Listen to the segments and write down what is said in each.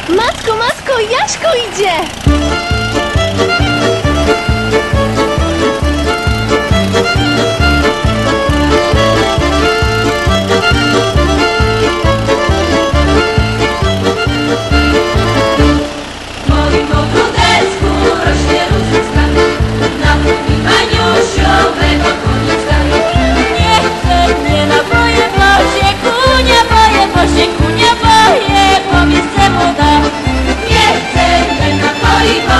Matko, matko, Jaśko idzie! W moim ogródeczku rośnie różyczka, na Maniusiowego konicka. Nie chcę mnie napoje, Bosie, kunia boje, powiedz młoda. Nie chcę mnie napoi,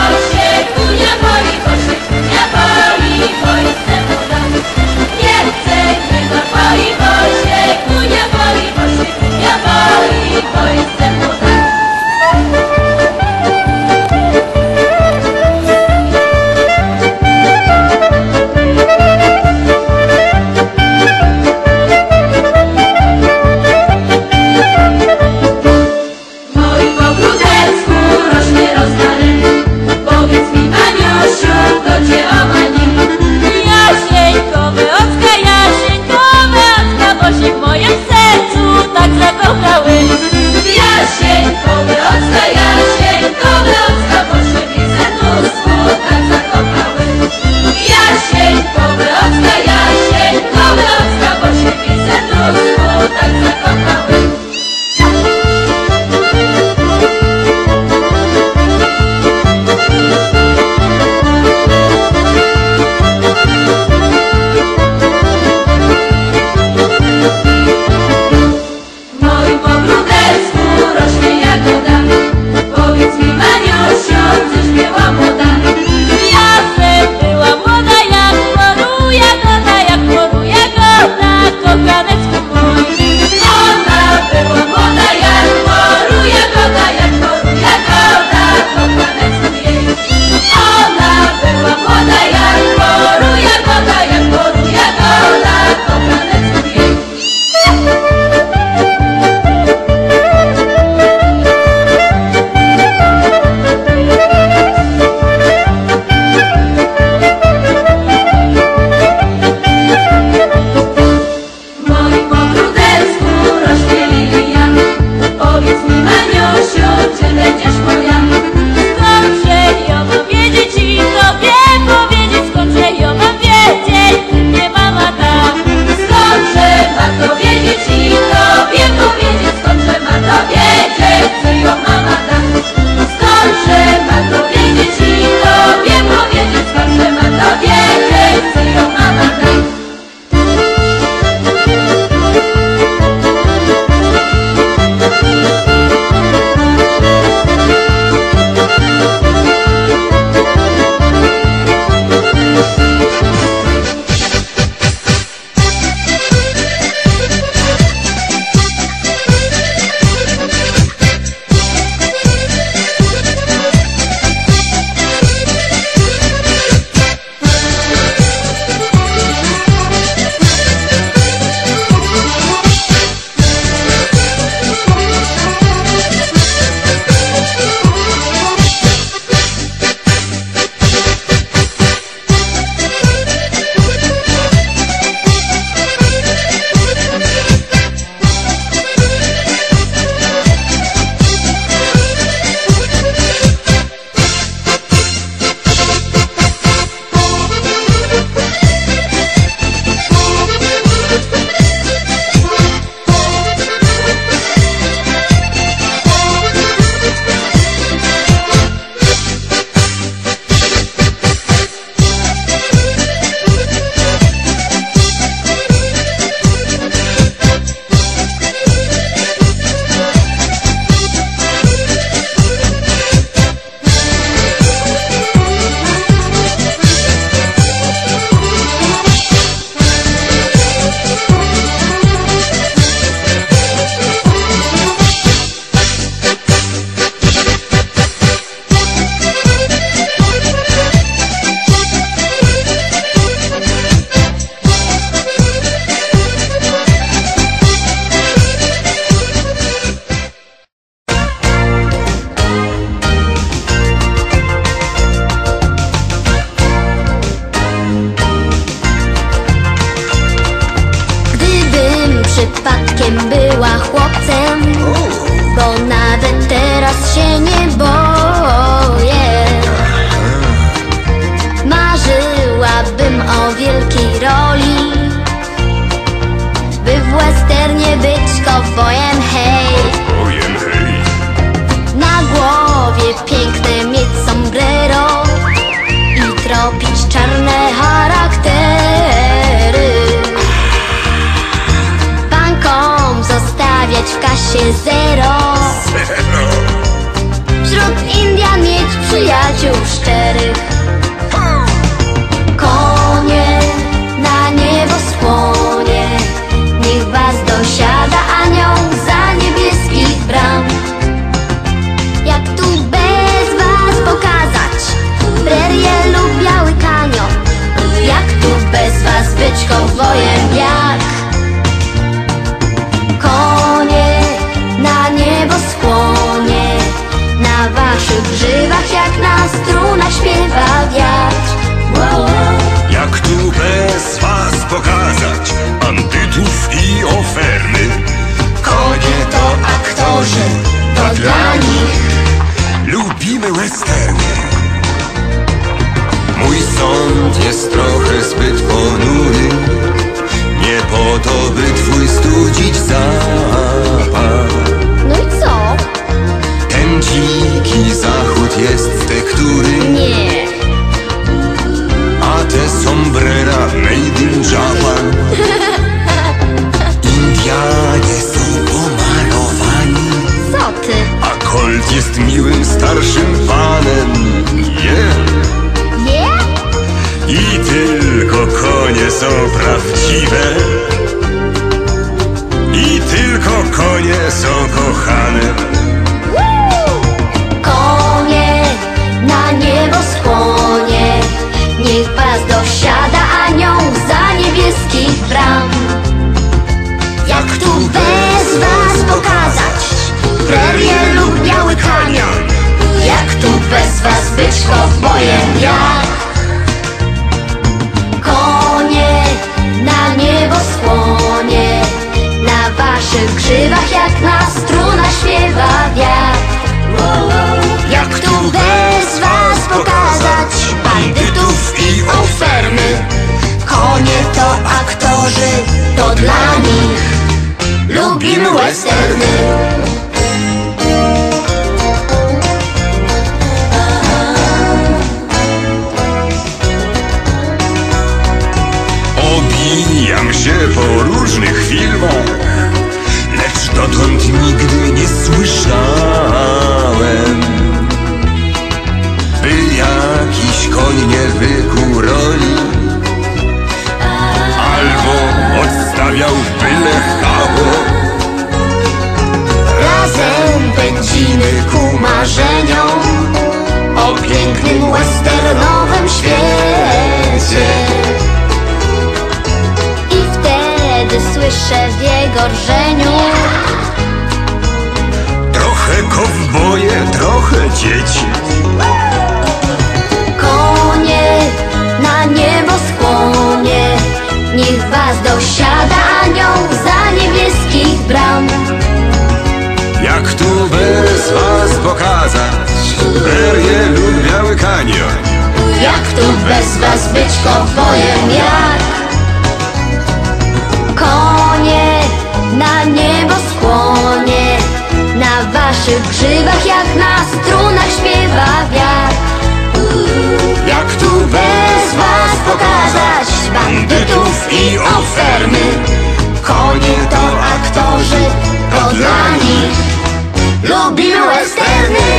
zero. Wśród Indian mieć przyjaciół szczerych. Konie na nieboskłonie, niech was dosiada anioł za niebieskich bram. Jak tu bez was pokazać prerię lub biały kanion? Jak tu bez was być kowbojem jak? Konie na nieboskłonie, na waszych grzywach jak na strunach śpiewa wiatr. Jak tu bez was pokazać bandytów i ofermy? Konie to aktorzy, to dla nich. Lubimy westerny. Mój sąd jest trochę zbyt ponury, nie po to, by twój studzić zapach. No i co? Ten dziki zachód jest tektury, Nie. a te sombrera made in Japan. Indianie są pomalowani, Co ty? a Colt jest miłym starszym panem. I tylko konie są prawdziwe, i tylko konie są kochane. Konie na nieboskłonie, niech was dosiada anioł za niebieskich bram. Jak tu bez was pokazać prerię lub biały kanion? Jak tu bez was być kowbojem jak? Konie na nieboskłonie, na waszych grzywach jak na strunach śpiewa wiatr. Jak tu bez was pokazać bandytów i ofermy? Konie to aktorzy, to dla nich. Lubimy westerny. Obijam się po różnych filmach, lecz dotąd nigdy nie słyszałem, by jakiś koń nie wykuł roli, albo odstawiał byle chałę. Razem pędzimy ku marzeniom o pięknym westernowym świecie. I wtedy słyszę w jego rżeniu: Trochę kowboje, trochę dzieci. konie na nieboskłonie, niech was dosiada anioł za niebieskich bram. Jak tu bez was pokazać prerię lub biały kanion? Jak tu bez was być kowbojem jak? Konie na nieboskłonie, na waszych grzywach jak na strunach śpiewa wiatr. Jak tu bez was pokazać bandytów i ofermy? Konie to aktorzy, to dla nich. Lubimy westerny.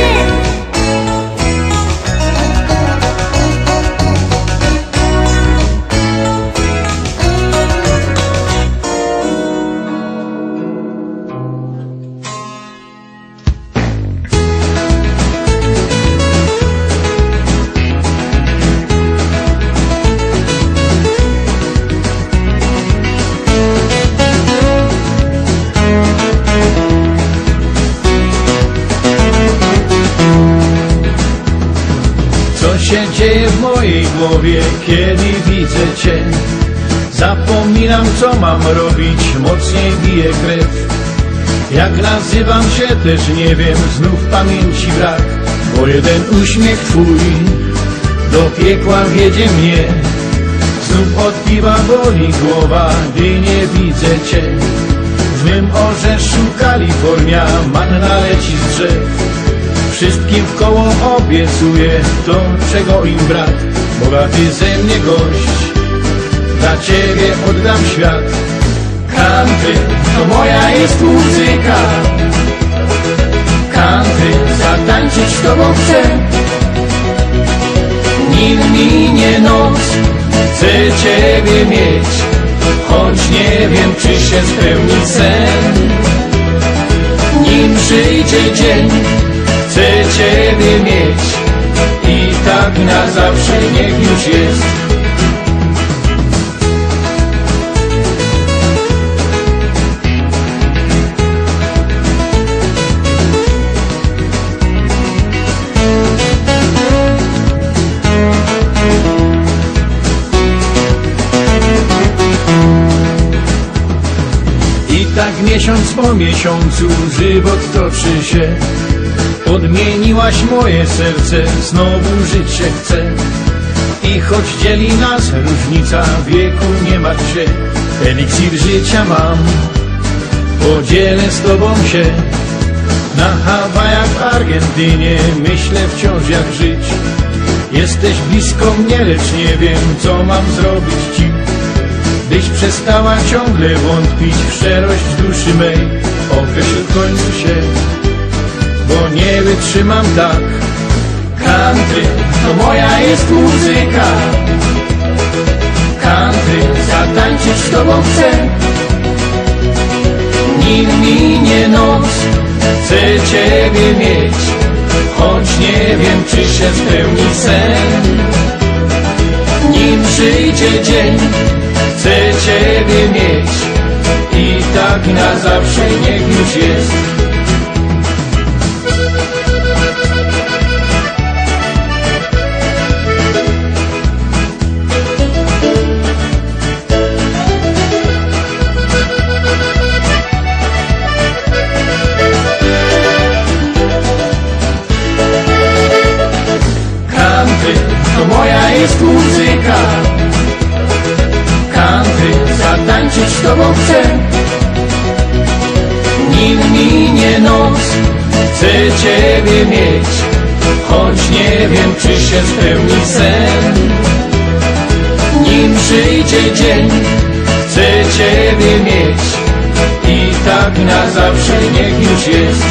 Co się dzieje w mojej głowie, kiedy widzę cię? Zapominam, co mam robić, mocniej bije krew. Jak nazywam się też nie wiem, znów pamięci brak, bo jeden uśmiech twój do piekła wiedzie mnie. Znów od piwa boli głowa, gdy nie widzę cię. W mym orzeszu Kalifornia manna leci z drzew. Wszystkim wkoło obiecuję to, czego im brak. Bogaty ze mnie gość, dla ciebie oddam świat. Country to moja jest muzyka. Country, zatańczyć z tobą chcę. Nim minie noc, chcę ciebie mieć, choć nie wiem, czy się spełni sen. Nim przyjdzie dzień, chcę ciebie mieć i tak na zawsze niech już jest. I tak miesiąc po miesiącu żywot toczy się. Odmieniłaś moje serce, znowu żyć się chce. I choć dzieli nas różnica wieku, nie martw się. Eliksir życia mam, podzielę z tobą się. Na Hawajach, w Argentynie myślę wciąż jak żyć. Jesteś blisko mnie, lecz nie wiem, co mam zrobić ci, byś przestała ciągle wątpić w szczerość duszy mej. Określ w końcu się, bo nie wytrzymam tak. Country to moja jest muzyka. Country, zatańczyć z tobą chcę. Nim minie noc, chcę ciebie mieć, choć nie wiem, czy się spełni sen. Nim przyjdzie dzień, chcę ciebie mieć i tak na zawsze niech już jest. Country to moja jest muzyka. Country, zatańczyć z tobą chcę. Nim minie noc, chcę ciebie mieć, choć nie wiem, czy się spełni sen. Nim przyjdzie dzień, chcę ciebie mieć i tak na zawsze niech już jest.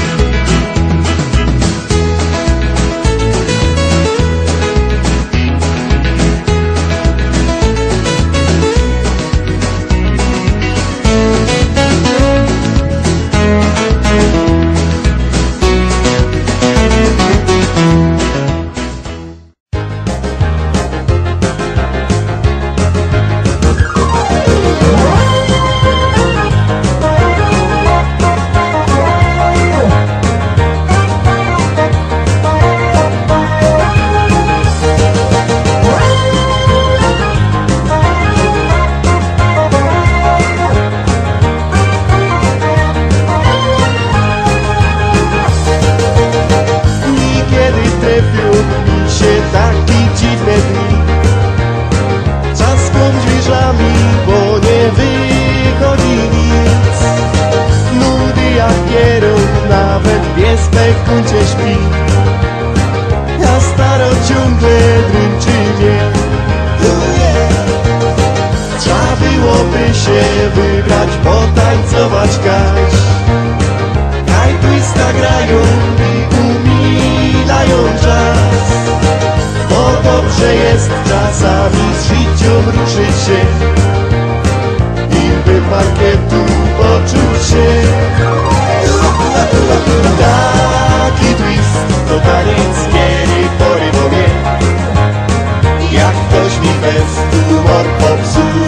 Wybrać, potańcować gać. Kaj twista grają i umilają czas. Bo dobrze jest czasami z życiem ruszyć się i by parkietu poczuć się. Taki twist to taniec, kiedy porywowie. Jak ktoś mi bez humor popsuje.